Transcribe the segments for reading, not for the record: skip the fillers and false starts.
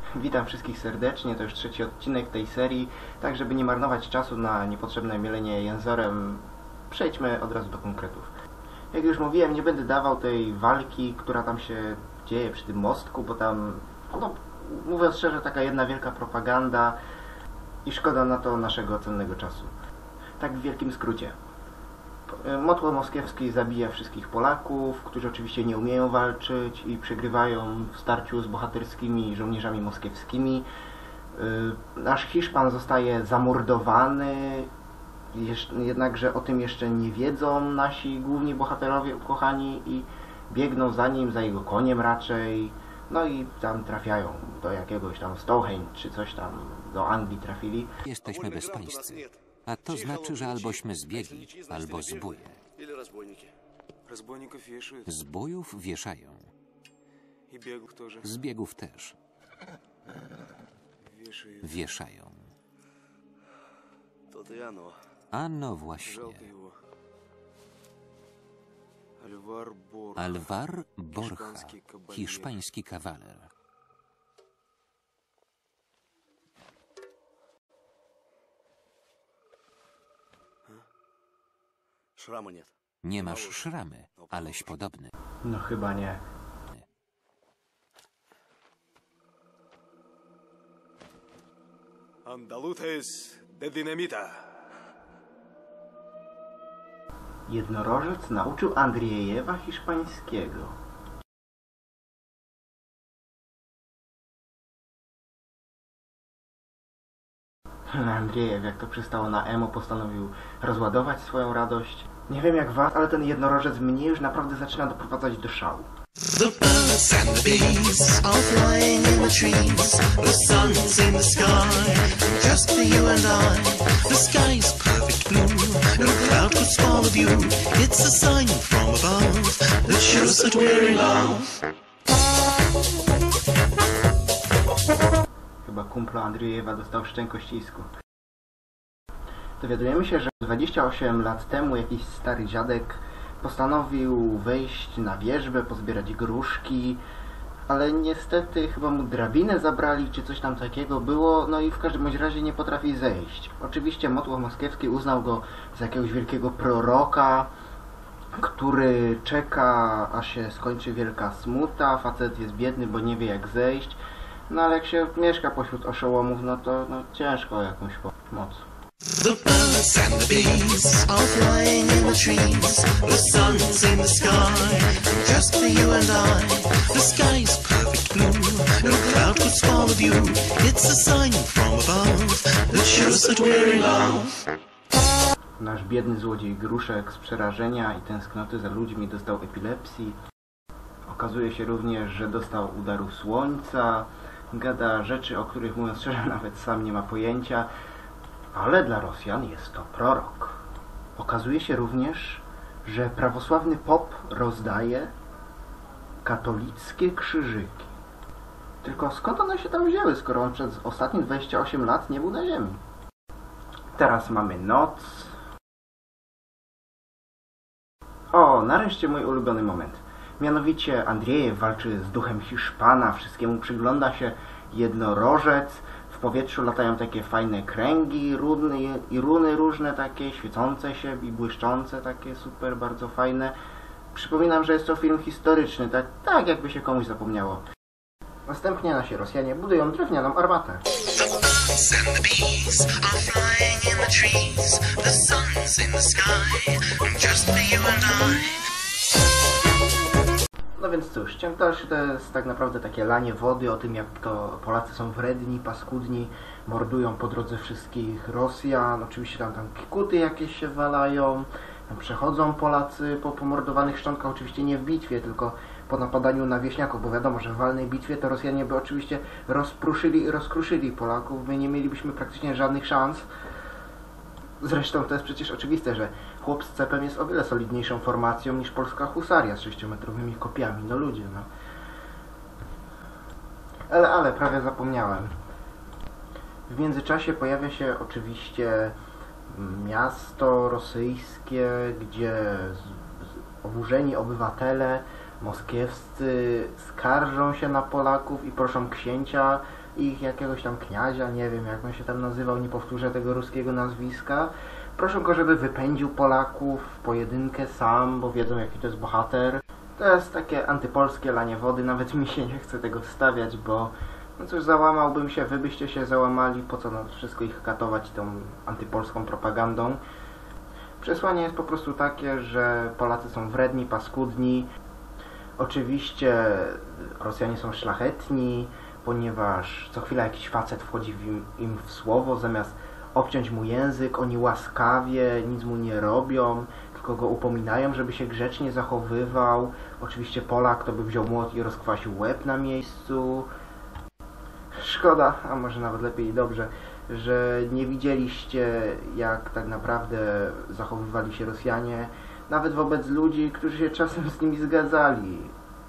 Witam wszystkich serdecznie, to już trzeci odcinek tej serii. Tak, żeby nie marnować czasu na niepotrzebne mielenie jęzorem, przejdźmy od razu do konkretów. Jak już mówiłem, nie będę dawał tej walki, która tam się dzieje przy tym mostku, bo tam, no, mówiąc szczerze, taka jedna wielka propaganda i szkoda na to naszego cennego czasu. Tak w wielkim skrócie. Motło moskiewski zabija wszystkich Polaków, którzy oczywiście nie umieją walczyć i przegrywają w starciu z bohaterskimi żołnierzami moskiewskimi. Nasz Hiszpan zostaje zamordowany, jednakże o tym jeszcze nie wiedzą nasi główni bohaterowie ukochani i biegną za nim, za jego koniem raczej. No i tam trafiają do jakiegoś tam Stonehenge czy coś tam, do Anglii trafili. Jesteśmy bezpańscy. A to znaczy, że albośmy zbiegli, albo zbóje. Zbójów wieszają. Zbiegów też. Wieszają. A no właśnie. Alvar Borja, hiszpański kawaler. Nie masz szramy, aleś podobny. No chyba nie. Andalutes de dinamita. Jednorożec nauczył Andriejewa hiszpańskiego. Andriejew, jak to przystało na emo, postanowił rozładować swoją radość. Nie wiem jak was, ale ten jednorożec mnie już naprawdę zaczyna doprowadzać do szału. The birds and the bees are flying in the trees. The sun's in the sky, just for you and I. The sky's perfect blue, no cloud could spoil the view. It's a sign from above that shows that we're in love. Chyba kumpla Andriejewa dostał szczękościsku. Dowiadujemy się, że 28 lat temu jakiś stary dziadek postanowił wejść na wierzbę, pozbierać gruszki, ale niestety chyba mu drabinę zabrali, czy coś tam takiego było, no i w każdym razie nie potrafi zejść. Oczywiście Motłoch Moskiewski uznał go za jakiegoś wielkiego proroka, który czeka, aż się skończy wielka smuta, facet jest biedny, bo nie wie jak zejść, no ale jak się mieszka pośród oszołomów, no to ciężko o jakąś pomoc. The birds and the bees are flying in the trees. The sun's in the sky, just for you and I. The sky's perfect blue, no cloud could spoil the view. It's a sign from above that shows that we're in love. Nasz biedny złodziej Gruszek z przerażenia i tęsknoty za ludźmi dostał epilepsji. Okazuje się również, że dostał udaru słońca. Gada rzeczy, o których mówiąc szczerze nawet sam nie ma pojęcia. Ale dla Rosjan jest to prorok. Okazuje się również, że prawosławny pop rozdaje katolickie krzyżyki. Tylko skąd one się tam wzięły, skoro on przez ostatnie 28 lat nie był na ziemi? Teraz mamy noc. O, nareszcie mój ulubiony moment. Mianowicie Andriejew walczy z duchem Hiszpana, wszystkiemu przygląda się jednorożec. W powietrzu latają takie fajne kręgi, runy różne takie, świecące się i błyszczące, takie super, bardzo fajne. Przypominam, że jest to film historyczny, tak jakby się komuś zapomniało. Następnie nasi Rosjanie budują drewnianą armatę. No więc cóż, ciąg dalszy to jest tak naprawdę takie lanie wody o tym, jak to Polacy są wredni, paskudni, mordują po drodze wszystkich Rosjan, oczywiście tam kikuty jakieś się walają, tam przechodzą Polacy po pomordowanych szczątkach, oczywiście nie w bitwie, tylko po napadaniu na wieśniaków, bo wiadomo, że w walnej bitwie to Rosjanie by oczywiście rozpruszyli i rozkruszyli Polaków, my nie mielibyśmy praktycznie żadnych szans. Zresztą to jest przecież oczywiste, że chłop z cepem jest o wiele solidniejszą formacją niż polska husaria z 6-metrowymi kopiami. No ludzie, no. Ale prawie zapomniałem. W międzyczasie pojawia się oczywiście miasto rosyjskie, gdzie oburzeni obywatele moskiewscy skarżą się na Polaków i proszą księcia, ich jakiegoś tam kniazia, nie wiem jak on się tam nazywał, nie powtórzę tego ruskiego nazwiska. Proszą go, żeby wypędził Polaków w pojedynkę sam, bo wiedzą jaki to jest bohater. To jest takie antypolskie lanie wody, nawet mi się nie chce tego wstawiać, bo no cóż, załamałbym się, wy byście się załamali, po co wszystko ich katować tą antypolską propagandą. Przesłanie jest po prostu takie, że Polacy są wredni, paskudni. Oczywiście Rosjanie są szlachetni, ponieważ co chwila jakiś facet wchodzi im w słowo, zamiast obciąć mu język, oni łaskawie, nic mu nie robią, tylko go upominają, żeby się grzecznie zachowywał. Oczywiście Polak to by wziął młot i rozkwasił łeb na miejscu. Szkoda, a może nawet lepiej i dobrze, że nie widzieliście, jak tak naprawdę zachowywali się Rosjanie, nawet wobec ludzi, którzy się czasem z nimi zgadzali.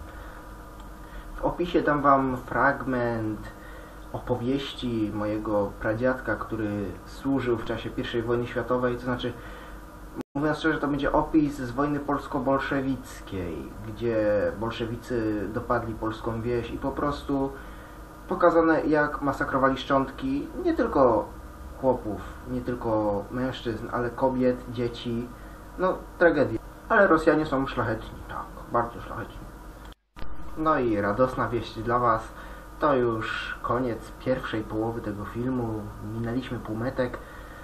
W opisie dam wam fragment opowieści mojego pradziadka, który służył w czasie I wojny światowej, to znaczy, mówiąc szczerze, to będzie opis z wojny polsko-bolszewickiej, gdzie bolszewicy dopadli polską wieś i po prostu pokazane, jak masakrowali szczątki nie tylko chłopów, nie tylko mężczyzn, ale kobiet, dzieci. No, tragedia. Ale Rosjanie są szlachetni, tak, bardzo szlachetni. No i radosna wieść dla was. To już koniec pierwszej połowy tego filmu. Minęliśmy półmetek.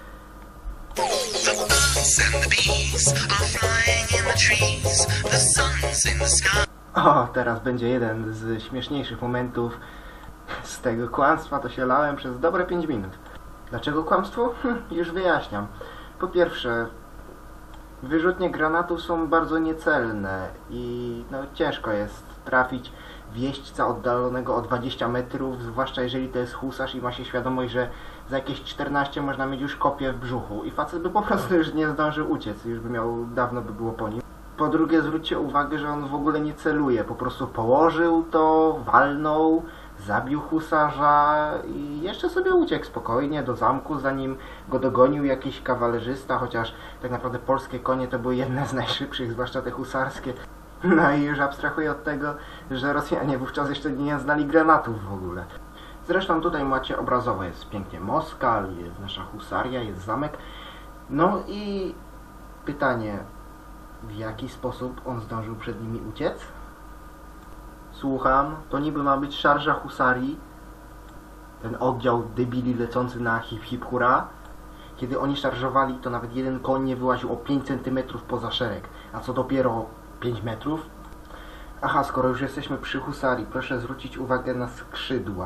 O, teraz będzie jeden z śmieszniejszych momentów z tego kłamstwa. To się lałem przez dobre 5 minut. Dlaczego kłamstwo? Już wyjaśniam. Po pierwsze, wyrzutnie granatów są bardzo niecelne i no, ciężko jest trafić wieźdźca oddalonego o 20 metrów, zwłaszcza jeżeli to jest husarz i ma się świadomość, że za jakieś 14 można mieć już kopię w brzuchu i facet by po prostu już nie zdążył uciec, już by miał, dawno by było po nim. Po drugie, zwróćcie uwagę, że on w ogóle nie celuje, po prostu położył to, walnął, zabił husarza i jeszcze sobie uciekł spokojnie do zamku, zanim go dogonił jakiś kawalerzysta, chociaż tak naprawdę polskie konie to były jedne z najszybszych, zwłaszcza te husarskie. No i już abstrahuję od tego, że Rosjanie wówczas jeszcze nie znali granatów w ogóle. Zresztą tutaj macie obrazowo, jest pięknie Moskal, jest nasza husaria, jest zamek. No i pytanie, w jaki sposób on zdążył przed nimi uciec? Słucham, to niby ma być szarża husarii, ten oddział debili lecący na hip hip hura. Kiedy oni szarżowali, to nawet jeden koń nie wyłaził o 5 cm poza szereg, a co dopiero 5 metrów. Aha, skoro już jesteśmy przy husarii, proszę zwrócić uwagę na skrzydła.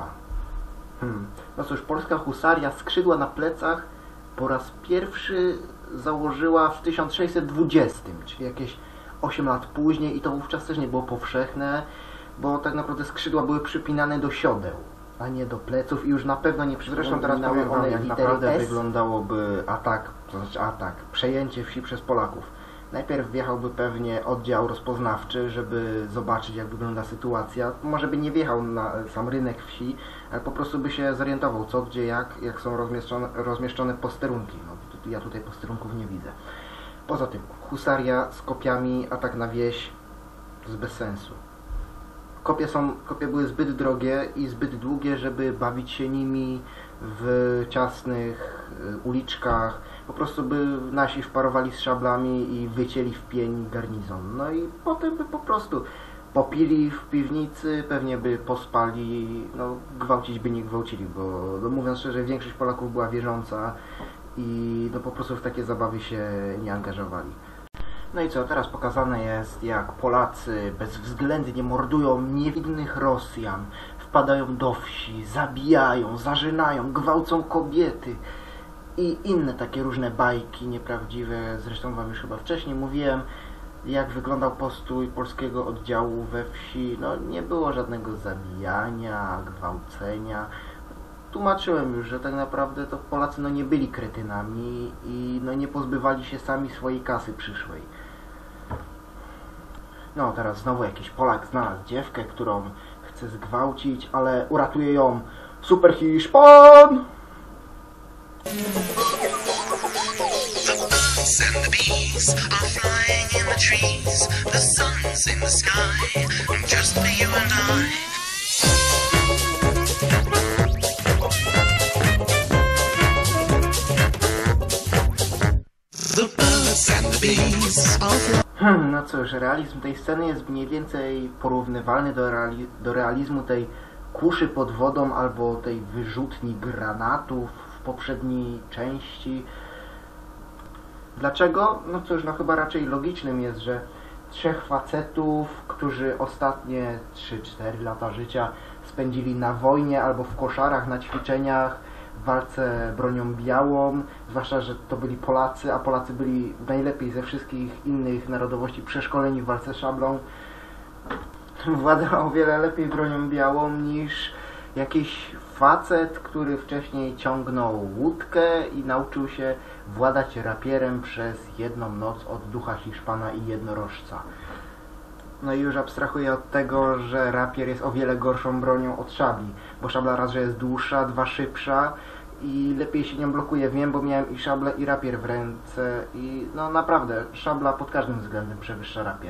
No cóż, polska husaria skrzydła na plecach po raz pierwszy założyła w 1620, czyli jakieś 8 lat później i to wówczas też nie było powszechne, bo tak naprawdę skrzydła były przypinane do siodeł, a nie do pleców i już na pewno nie przypominały. Zresztą teraz powiem wam, jak naprawdę wyglądałoby przejęcie wsi przez Polaków. Najpierw wjechałby pewnie oddział rozpoznawczy, żeby zobaczyć, jak wygląda sytuacja. Może by nie wjechał na sam rynek wsi, ale po prostu by się zorientował co, gdzie, jak są rozmieszczone posterunki. No, ja tutaj posterunków nie widzę. Poza tym, husaria z kopiami, atak na wieś, to jest bez sensu. Kopie były zbyt drogie i zbyt długie, żeby bawić się nimi w ciasnych uliczkach. Po prostu by nasi wparowali z szablami i wycięli w pień garnizon. No i potem by po prostu popili w piwnicy, pewnie by pospali, no gwałcić by nie gwałcili, bo no, mówiąc szczerze, większość Polaków była wierząca i no po prostu w takie zabawy się nie angażowali. No i co, teraz pokazane jest, jak Polacy bezwzględnie mordują niewinnych Rosjan, wpadają do wsi, zabijają, zażynają, gwałcą kobiety i inne takie różne bajki nieprawdziwe. Zresztą wam już chyba wcześniej mówiłem, jak wyglądał postój polskiego oddziału we wsi. No nie było żadnego zabijania, gwałcenia. Tłumaczyłem już, że tak naprawdę to Polacy no nie byli kretynami i no nie pozbywali się sami swojej kasy przyszłej. No teraz znowu jakiś Polak znalazł dziewkę, którą chce zgwałcić, ale uratuje ją super Hiszpan! birds and the bees are flying in the trees. The sun's in the sky, just for you and I. The birds and the bees are flying. No cóż, realizm tej sceny jest mniej więcej porównywalny do realizmu tej kuszy pod wodą albo tej wyrzutni granatów w poprzedniej części. Dlaczego? No cóż, no chyba raczej logicznym jest, że trzech facetów, którzy ostatnie 3-4 lata życia spędzili na wojnie albo w koszarach, na ćwiczeniach, w walce bronią białą, zwłaszcza, że to byli Polacy, a Polacy byli najlepiej ze wszystkich innych narodowości przeszkoleni w walce szablą, władał o wiele lepiej bronią białą niż jakiś facet, który wcześniej ciągnął łódkę i nauczył się władać rapierem przez jedną noc od ducha Hiszpana i jednorożca. No i już abstrahuję od tego, że rapier jest o wiele gorszą bronią od szabli, bo szabla raz, że jest dłuższa, dwa szybsza i lepiej się nią blokuje. Wiem, bo miałem i szablę, i rapier w ręce i no naprawdę, szabla pod każdym względem przewyższa rapier.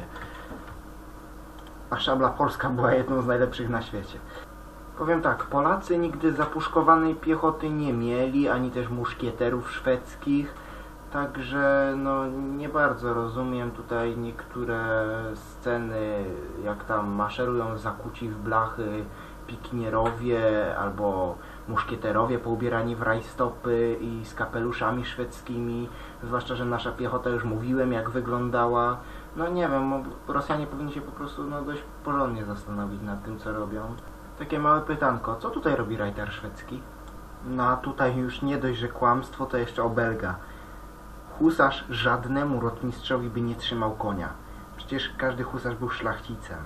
A szabla polska była jedną z najlepszych na świecie. Powiem tak, Polacy nigdy zapuszkowanej piechoty nie mieli, ani też muszkieterów szwedzkich, także no nie bardzo rozumiem tutaj niektóre sceny, jak tam maszerują zakuci w blachy pikinierowie albo muszkieterowie poubierani w rajstopy i z kapeluszami szwedzkimi, zwłaszcza, że nasza piechota, już mówiłem, jak wyglądała. No nie wiem, Rosjanie powinni się po prostu no, dość porządnie zastanowić nad tym, co robią. Takie małe pytanko, co tutaj robi rajter szwedzki? No a tutaj już nie dość, że kłamstwo, to jeszcze obelga. Husarz żadnemu rotmistrzowi by nie trzymał konia. Przecież każdy husarz był szlachcicem.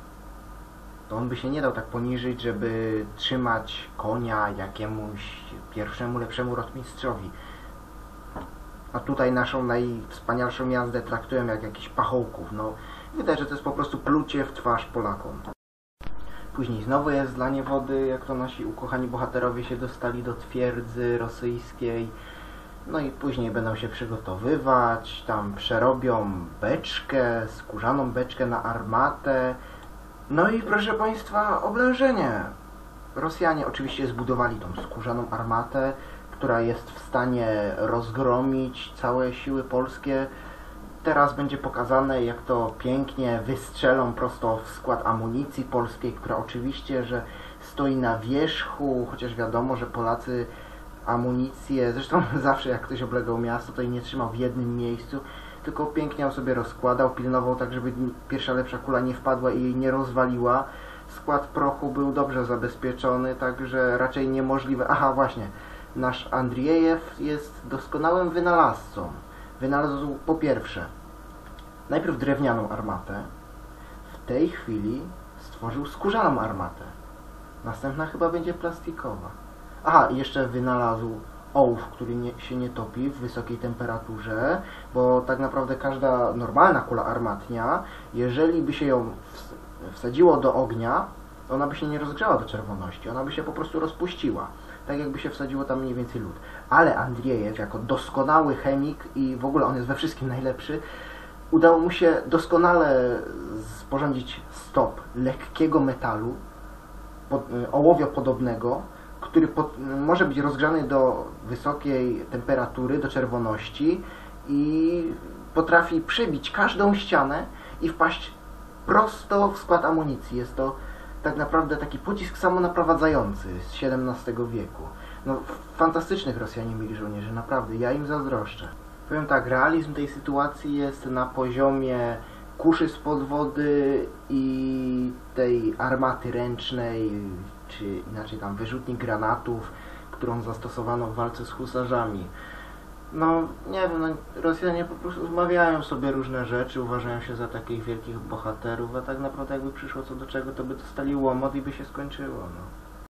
To on by się nie dał tak poniżyć, żeby trzymać konia jakiemuś pierwszemu, lepszemu rotmistrzowi. A tutaj naszą najwspanialszą jazdę traktują jak jakichś pachołków. No, widać, że to jest po prostu plucie w twarz Polakom. Później znowu jest zlanie wody, jak to nasi ukochani bohaterowie się dostali do twierdzy rosyjskiej. No i później będą się przygotowywać, tam przerobią beczkę, skórzaną beczkę na armatę. No i proszę Państwa, oblężenie. Rosjanie oczywiście zbudowali tą skórzaną armatę, która jest w stanie rozgromić całe siły polskie. Teraz będzie pokazane, jak to pięknie wystrzelą prosto w skład amunicji polskiej, która oczywiście, że stoi na wierzchu, chociaż wiadomo, że Polacy amunicję, zresztą zawsze jak ktoś oblegał miasto, to jej nie trzymał w jednym miejscu, tylko pięknie ją sobie rozkładał, pilnował tak, żeby pierwsza lepsza kula nie wpadła i jej nie rozwaliła. Skład prochu był dobrze zabezpieczony, także raczej niemożliwe. Aha, właśnie, nasz Andriejew jest doskonałym wynalazcą. Wynalazł po pierwsze najpierw drewnianą armatę, w tej chwili stworzył skórzaną armatę. Następna chyba będzie plastikowa. Aha, i jeszcze wynalazł ołów, który się nie topi w wysokiej temperaturze, bo tak naprawdę każda normalna kula armatnia, jeżeli by się ją wsadziło do ognia, ona by się nie rozgrzała do czerwoności, ona by się po prostu rozpuściła. Tak jakby się wsadziło tam mniej więcej lód. Ale Andriejew, jako doskonały chemik i w ogóle on jest we wszystkim najlepszy, udało mu się doskonale sporządzić stop lekkiego metalu, ołowiopodobnego, który może być rozgrzany do wysokiej temperatury, do czerwoności i potrafi przebić każdą ścianę i wpaść prosto w skład amunicji. Jest to tak naprawdę taki pocisk samonaprowadzający z XVII wieku. No, fantastycznych Rosjanie mieli żołnierzy, naprawdę, ja im zazdroszczę. Powiem tak, realizm tej sytuacji jest na poziomie kuszy spod wody i tej armaty ręcznej, czy inaczej tam wyrzutni granatów, którą zastosowano w walce z husarzami. No, nie wiem, no, Rosjanie po prostu zmawiają sobie różne rzeczy, uważają się za takich wielkich bohaterów, a tak naprawdę jakby przyszło co do czego, to by dostali łomot i by się skończyło, no.